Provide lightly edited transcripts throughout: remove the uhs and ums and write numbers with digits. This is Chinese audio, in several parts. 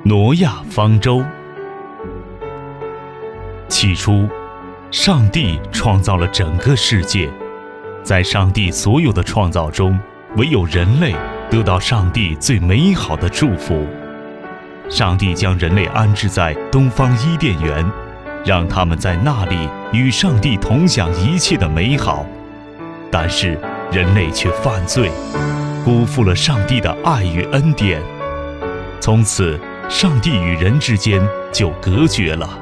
挪亚方舟。起初，上帝创造了整个世界，在上帝所有的创造中，唯有人类得到上帝最美好的祝福。上帝将人类安置在东方伊甸园，让他们在那里与上帝同享一切的美好。但是人类却犯罪，辜负了上帝的爱与恩典。从此，上帝与人之间就隔绝了。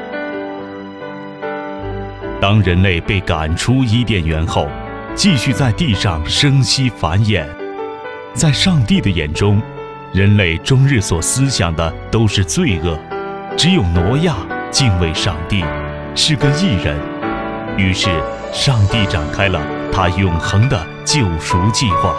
当人类被赶出伊甸园后，继续在地上生息繁衍。在上帝的眼中，人类终日所思想的都是罪恶，只有挪亚敬畏上帝，是个义人。于是，上帝展开了他永恒的救赎计划。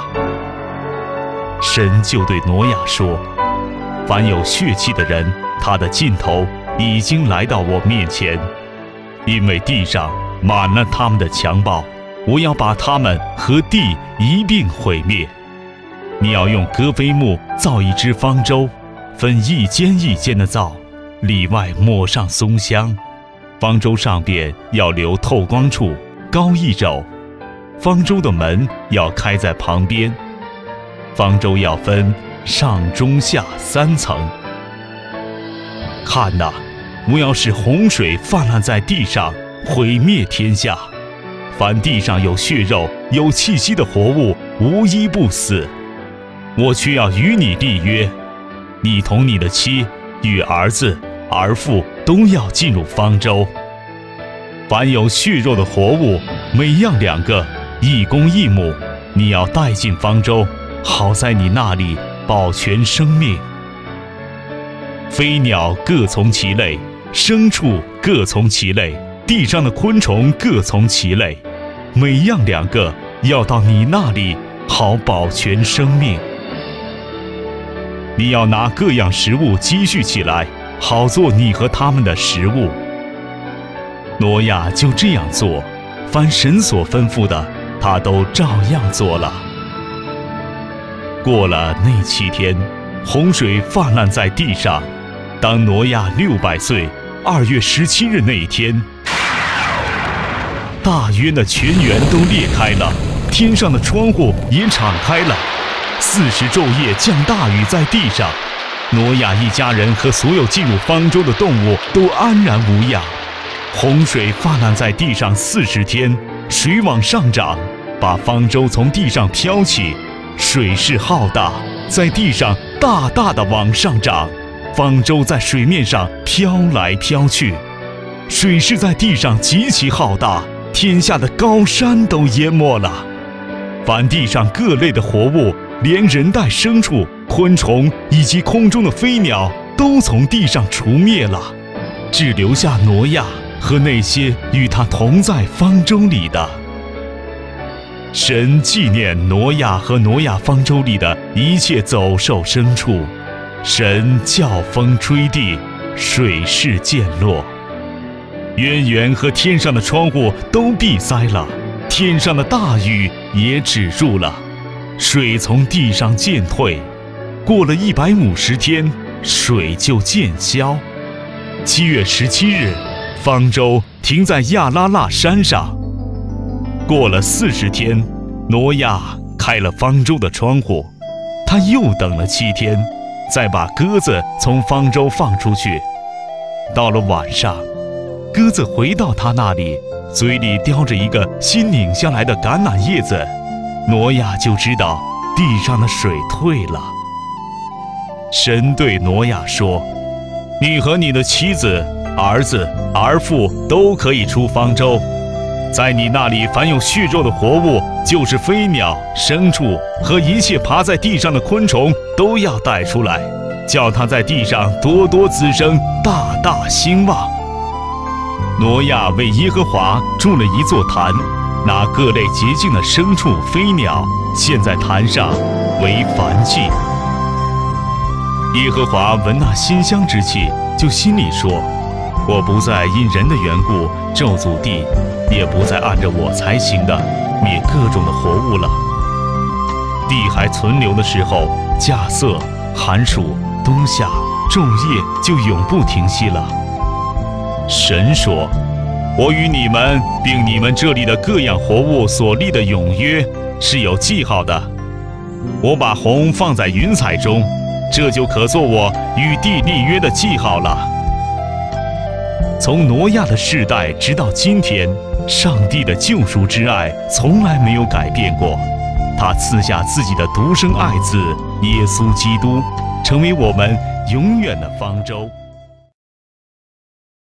神就对挪亚说：“凡有血气的人，他的尽头已经来到我面前，因为地上满了他们的强暴，我要把他们和地一并毁灭。你要用戈飞木造一只方舟，分一间一间的造，里外抹上松香。方舟上边要留透光处，高1肘。方舟的门要开在旁边。方舟要分上中下3层。看哪，我要使洪水泛滥在地上，毁灭天下。凡地上有血肉、有气息的活物，无一不死。我却要与你立约，你同你的妻与儿子、儿妇都要进入方舟。凡有血肉的活物，每样2个，1公1母，你要带进方舟，好在你那里保全生命。飞鸟各从其类，牲畜各从其类，地上的昆虫各从其类，每样2个，要到你那里，好保全生命。你要拿各样食物积蓄起来，好做你和他们的食物。挪亚就这样做，凡神所吩咐的，他都照样做了。过了那7天，洪水泛滥在地上。当挪亚600岁2月17日那一天，大渊的泉源都裂开了，天上的窗户也敞开了。40昼夜降大雨在地上，挪亚一家人和所有进入方舟的动物都安然无恙。洪水泛滥在地上40天，水往上涨，把方舟从地上飘起。水势浩大，在地上大大的往上涨，方舟在水面上飘来飘去。水势在地上极其浩大，天下的高山都淹没了。凡地上各类的活物，连人带牲畜、昆虫以及空中的飞鸟，都从地上除灭了，只留下挪亚和那些与他同在方舟里的。神纪念挪亚和挪亚方舟里的一切走兽牲畜。神叫风吹地，水势渐落，渊源和天上的窗户都闭塞了，天上的大雨也止住了，水从地上渐退。过了150天，水就渐消。7月17日，方舟停在亚拉腊山上。过了40天，挪亚开了方舟的窗户。他又等了7天，再把鸽子从方舟放出去。到了晚上，鸽子回到他那里，嘴里叼着一个新拧下来的橄榄叶子。挪亚就知道地上的水退了。神对挪亚说：“你和你的妻子、儿子、儿妇都可以出方舟。在你那里凡有血肉的活物，就是飞鸟、牲畜和一切爬在地上的昆虫，都要带出来，叫它在地上多多滋生，大大兴旺。”挪亚为耶和华筑了一座坛，拿各类洁净的牲畜、飞鸟献在坛上为燔祭。耶和华闻那馨香之气，就心里说：“我不再因人的缘故咒诅地，也不再按着我才行的灭各种的活物了。地还存留的时候，稼穑、寒暑、冬夏昼夜就永不停息了。神说：“我与你们并你们这里的各样活物所立的永约是有记号的。我把虹放在云彩中，这就可做我与地立约的记号了。”从挪亚的世代直到今天，上帝的救赎之爱从来没有改变过。他赐下自己的独生爱子耶稣基督，成为我们永远的方舟。